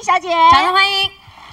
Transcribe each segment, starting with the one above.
小姐， 掌声欢迎。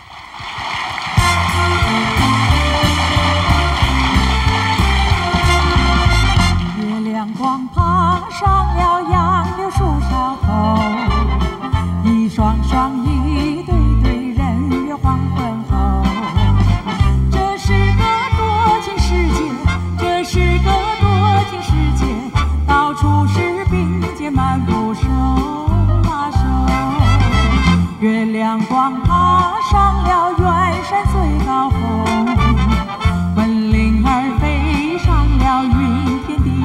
阳光爬上了杨柳树梢头，一双双一对对人约黄昏后。这是个多情世界，这是个多情世界，到处是并肩漫步手拉手。月亮光爬上了远山最高峰，本领儿飞上了云天地。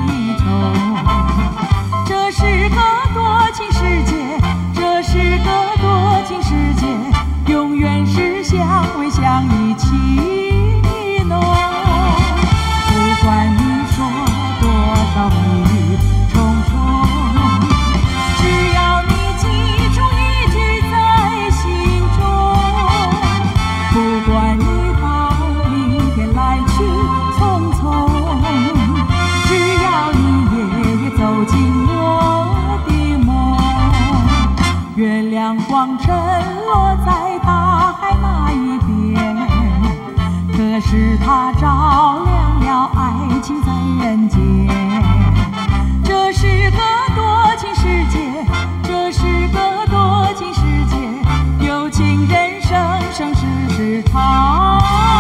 这是个多情世界，这是个多情世界，永远是相偎相依情浓。不管你说多少蜜语重重，只要你记住一句在心中。不管你到明天来去匆匆。 走进我的梦，月亮光沉落在大海那一边，可是它照亮了爱情在人间。这是个多情世界，这是个多情世界，有情人生生世世长。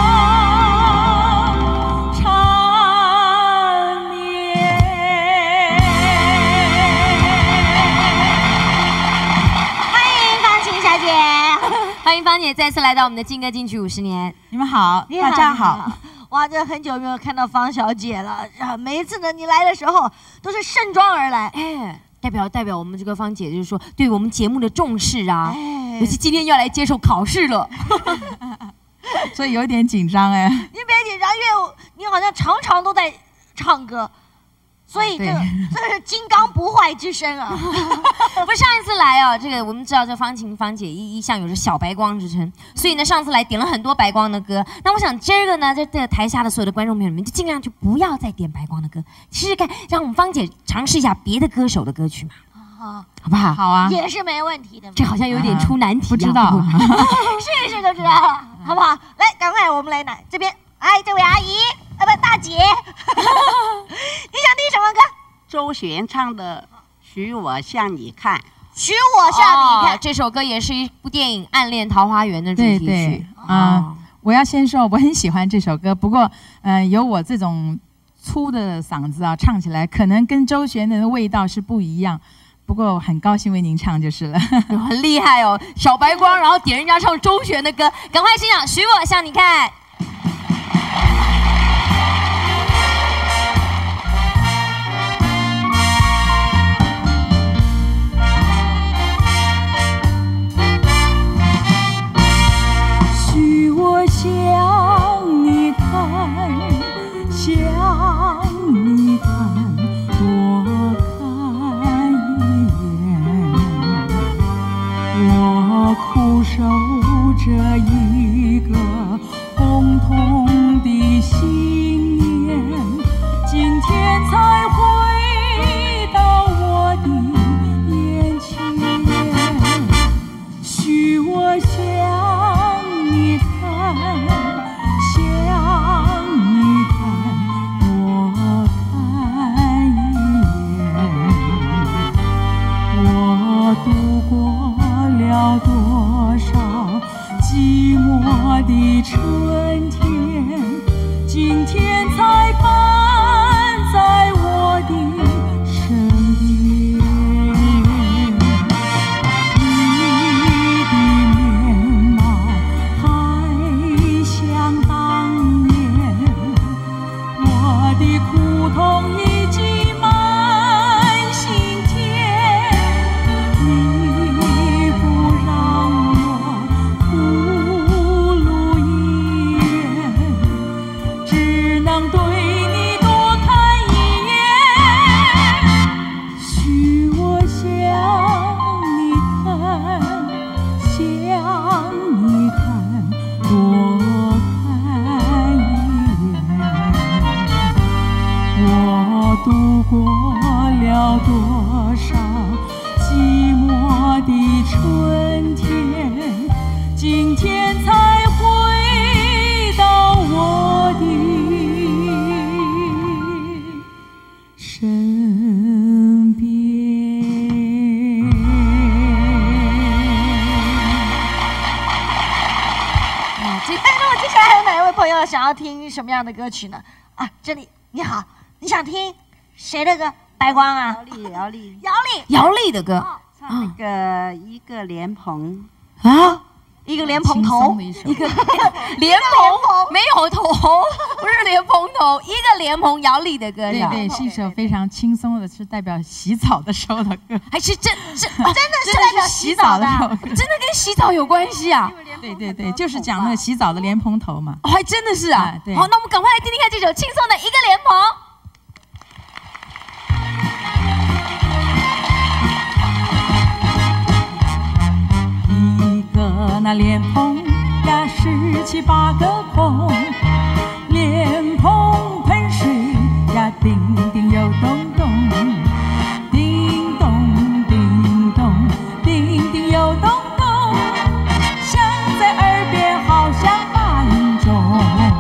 欢迎芳姐再次来到我们的劲歌金曲50年。 你们好，大家好。 哇，这很久没有看到方小姐了。每一次呢，你来的时候都是盛装而来， 哎，代表我们这个芳姐就是说对我们节目的重视啊。哎，尤其今天要来接受考试了， 所以有点紧张哎。 你别紧张，因为你好像常常都在唱歌。 所以这是金刚不坏之身啊！ 不是上一次来啊，这个我们知道这芳姐一向有着小白光之称，所以呢上次来点了很多白光的歌。那我想今儿个呢，这台下的所有的观众朋友们就尽量就不要再点白光的歌，试试看，让我们芳姐尝试一下别的歌手的歌曲嘛，好不好？ 好啊， 也是没问题的。 这好像有点出难题， 不知道， 试一试就知道了，好不好？来，赶快我们来拿这边，哎，这位阿姨。 不，大姐，你想听什么歌？ 周璇唱的《许我向你看》。 许我向你看， 这首歌也是一部电影《暗恋桃花源》的主题曲。 我要先说，我很喜欢这首歌，不过，有我这种粗的嗓子啊，唱起来可能跟周璇的味道是不一样。不过很高兴为您唱就是了， 很厉害哦，小白光，然后点人家唱周璇的歌，赶快欣赏《许我向你看》。 向你看，向你看，多看一眼。我苦守着一个共同的信念，今天才回到我的眼前。许我向你看。 向你看，多看一眼。我度过了多少寂寞的城。 要听什么样的歌曲呢？啊，这里你好，你想听谁的歌？白光啊， 姚丽的歌唱那个一个莲蓬啊， 一个莲蓬头， 一个莲蓬没有头，不是莲蓬头，一个莲蓬姚丽的歌是吧？ 对，是一首非常轻松的，是代表洗澡的时候的歌， 还是真的是代表洗澡的， 真的跟洗澡有关系啊？ 对，就是讲那个洗澡的莲蓬头嘛。 哦，还真的是啊。 对， 好，那我们赶快来听听看这首轻松的一个莲蓬。 那莲蓬呀，17、8个孔，莲蓬喷水呀，叮叮又咚咚，叮咚叮咚，叮叮又咚咚，响在耳边好像马铃钟。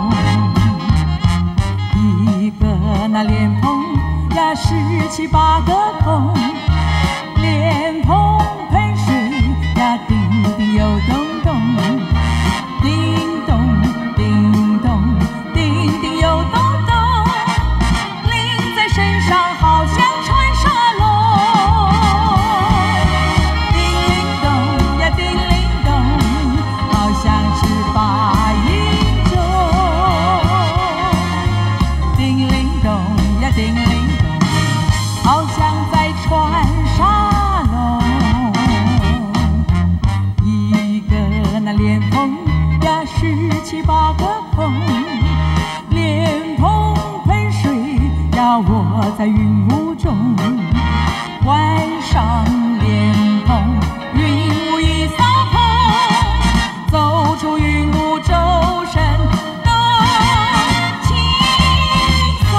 一个那莲蓬呀，17、8个孔，莲蓬喷水呀，叮叮又咚。17、8个孔，莲蓬喷水呀，我在云雾中，晚上莲蓬，云雾一扫空，走出云雾周身都轻松。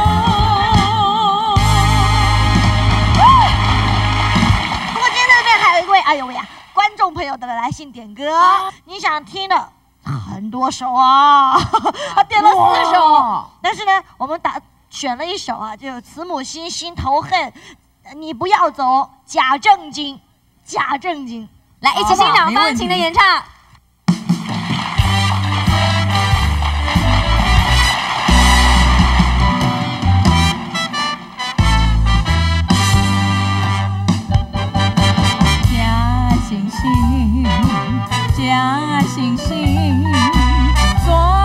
不过今天这边还有一位，哎呦喂呀，观众朋友的来信点歌，你想听的。很多首啊，他点了4首，但是呢，我们选了一首啊，就《慈母心，心头恨》，你不要走，假正经，假正经， 来一起欣赏方晴的演唱。 假惺惺，假惺惺。